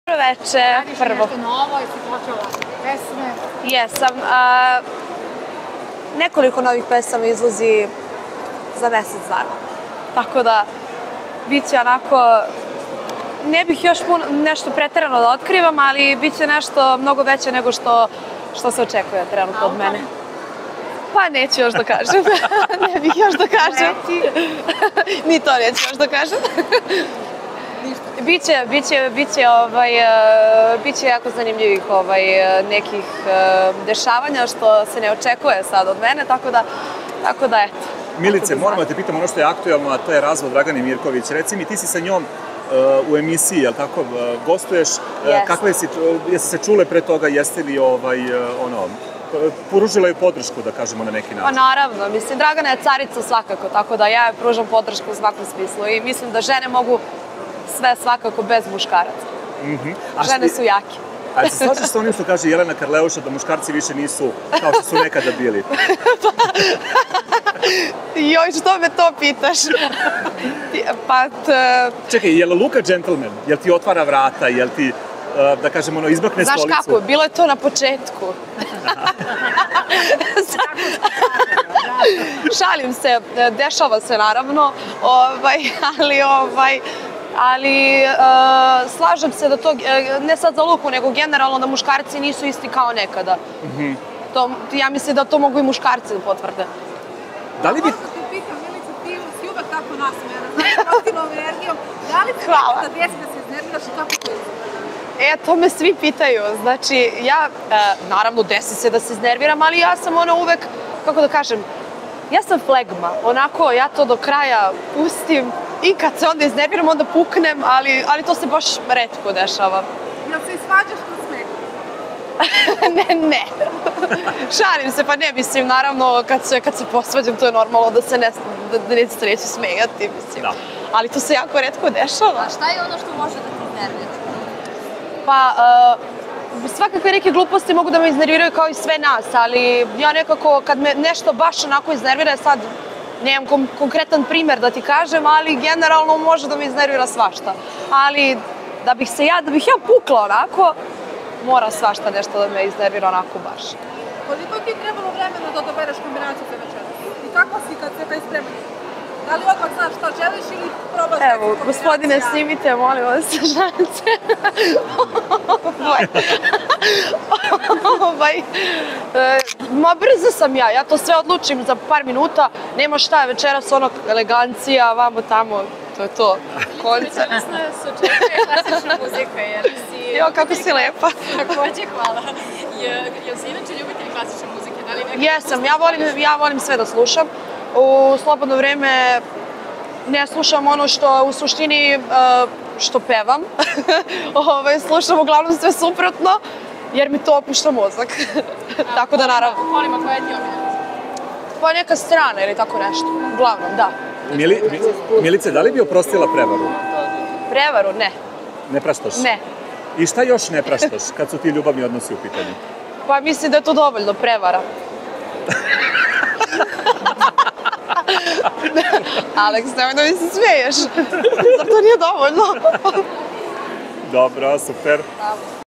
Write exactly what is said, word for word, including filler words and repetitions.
Dobro veče, prvo. Radiš nešto novo, jesi počela pesme? Jesam. a, Nekoliko novih pesama izlazi za mesec dana. Tako da, bit će onako, ne bih još puno, nešto preterano da otkrivam, ali bit će nešto mnogo veće nego što, što se očekuje trenutno od mene. Pa neću još da kažem. Ne bih još da kažem. Ni to neću još da kažem. Biće, biće, biće, ovaj, biće jako zanimljivih ovaj, nekih dešavanja što se ne očekuje sad od mene, tako da, tako da eto. Milice, moramo da te pitam ono što je aktuelno, a to je razvod Dragane Mirković. Reci mi, ti si sa njom uh, u emisiji, jel tako, uh, gostuješ? Yes. Uh, kakve si, jeste se čule pre toga, jeste li ovaj, uh, ono, poružila je podršku, da kažemo, na neki način? Pa naravno, mislim, Dragana je carica svakako, tako da ja pružam podršku u svakom smislu i mislim da žene mogu sve svakako bez muškaraca. Mm-hmm. Žene su jake. A se slažeš sa onim što kaže Jelena Karleuša da muškarci više nisu kao što su nekada bili? Joj, što me to pitaš? Pa, t... Čekaj, je li Luka džentlmen? Jel ti otvara vrata? Jel ti, da kažem, ono, izmakne Znaš stolicu? kako, bilo je to na početku. Šalim se, dešava se naravno, ovaj, ali ovaj, ali uh, slažem se da to, ne sad za Luku, nego generalno da muškarci nisu isti kao nekada. Mm-hmm. To, ja mislim da to mogu i muškarci da potvrde. Da li bi... Možda te pitam, Milica, ti si uvek tako nasmejana, znaš, pozitivnom energijom. Da li ti Hvala. da desi da se iznerviraš i kako to izgleda? E, to me svi pitaju. Znači, ja, e, naravno, desi se da se iznerviram, ali ja sam ono uvek, kako da kažem, ja sam flegma. Onako, ja to do kraja pustim i kad se onda iznerviram, onda puknem, ali, ali to se baš retko dešava. Jel se isvađaš kroz smeh? ne, ne. Šalim se, pa ne mislim, naravno, kad se, kad se posvađam, to je normalno da se ne, da, da neće se neće smejati, mislim. Da. Ali to se jako retko dešava. A šta je ono što može da ti iznervira? Pa, uh, svakakve neke gluposti mogu da me iznerviraju kao i sve nas, ali ja nekako, kad me nešto baš onako iznervira, sad nemam kom konkretan primer da ti kažem, ali generalno može da me iznervira svašta. Ali da bih se ja, da bih ja pukla onako, mora svašta nešto da me iznervira onako baš. Koliko ti je trebalo vremena da dobereš kombinaciju za večeras? I kako si kad se kaj spremaš? Da li odmah znaš šta želiš ili probaš neku Evo, gospodine, snimite, molim vas, žalice. ovaj, e, ma brzo sam ja, ja to sve odlučim za par minuta, nema šta, večeras ono elegancija, vamo tamo, to je to, koncert. Danas nas očekuje klasična muzika, jer si... Jo, kako si lepa. Takođe, hvala. Jel si inače ljubitelj klasične muzike? Da li nekako... Jesam, ja volim, ja volim sve da slušam. U slobodno vreme ne slušam ono što u suštini što pevam. Ove, slušam uglavnom sve suprotno, jer mi to opušta mozak. Tako da naravno. Kolima koja ti omiljena? Pa neka strana ili tako nešto. Uglavnom, da. Mili, Milice, da li bi oprostila prevaru? Prevaru? Ne. Ne praštaš? Ne. I šta još ne praštaš kad su ti ljubavni odnosi u pitanju? Pa mislim da je to dovoljno, prevara. Aleks, nemoj da mi se smeješ. Zar to nije dovoljno? Dobro, super.